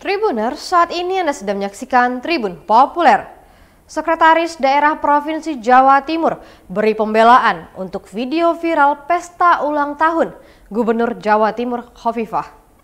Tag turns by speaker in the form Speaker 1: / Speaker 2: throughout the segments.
Speaker 1: Tribuners, saat ini Anda sedang menyaksikan Tribun Populer. Sekretaris Daerah Provinsi Jawa Timur beri pembelaan untuk video viral pesta ulang tahun Gubernur Jawa Timur Khofifah.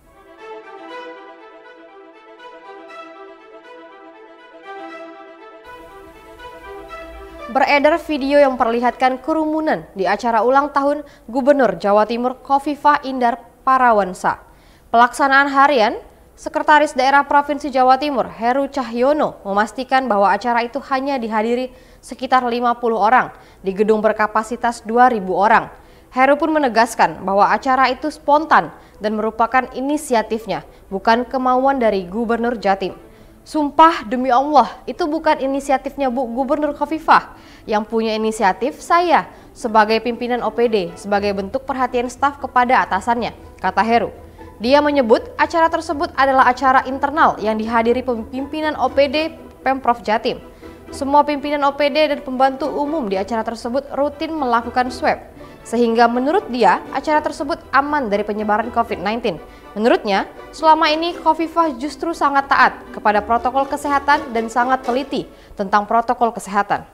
Speaker 1: Beredar video yang memperlihatkan kerumunan di acara ulang tahun Gubernur Jawa Timur Khofifah Indar Parawansa. Pelaksanaan harian, Sekretaris Daerah Provinsi Jawa Timur Heru Cahyono memastikan bahwa acara itu hanya dihadiri sekitar 50 orang di gedung berkapasitas 2.000 orang. Heru pun menegaskan bahwa acara itu spontan dan merupakan inisiatifnya, bukan kemauan dari Gubernur Jatim. Sumpah demi Allah, itu bukan inisiatifnya Gubernur Khofifah. Yang punya inisiatif saya sebagai pimpinan OPD sebagai bentuk perhatian staf kepada atasannya, kata Heru. Dia menyebut acara tersebut adalah acara internal yang dihadiri pimpinan OPD Pemprov Jatim. Semua pimpinan OPD dan pembantu umum di acara tersebut rutin melakukan swab. Sehingga menurut dia, acara tersebut aman dari penyebaran COVID-19. Menurutnya, selama ini Khofifah justru sangat taat kepada protokol kesehatan dan sangat teliti tentang protokol kesehatan.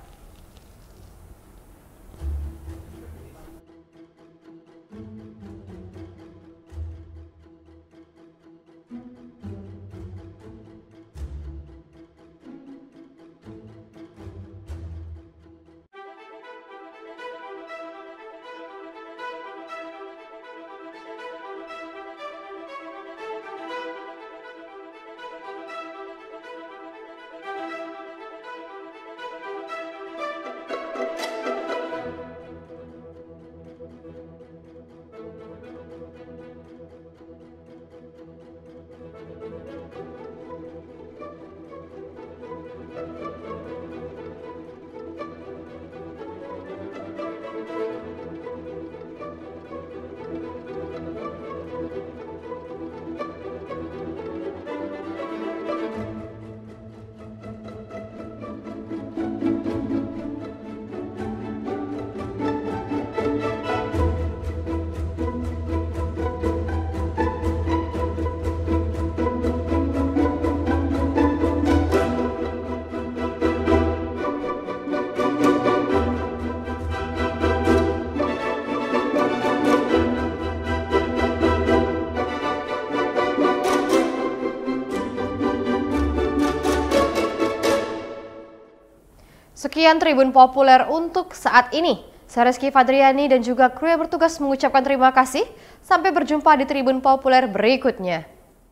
Speaker 1: Sekian Tribun Populer untuk saat ini. Saya Rizky Fadriani dan juga kru yang bertugas mengucapkan terima kasih. Sampai berjumpa di Tribun Populer berikutnya.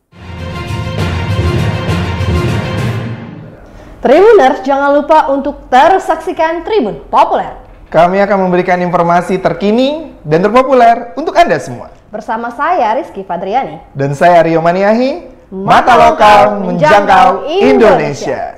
Speaker 1: Tribuners, jangan lupa untuk terus saksikan Tribun Populer.
Speaker 2: Kami akan memberikan informasi terkini dan terpopuler untuk Anda semua.
Speaker 1: Bersama saya Rizky Fadriani.
Speaker 2: Dan saya Rio Maniahi, Mata Lokal Menjangkau Indonesia.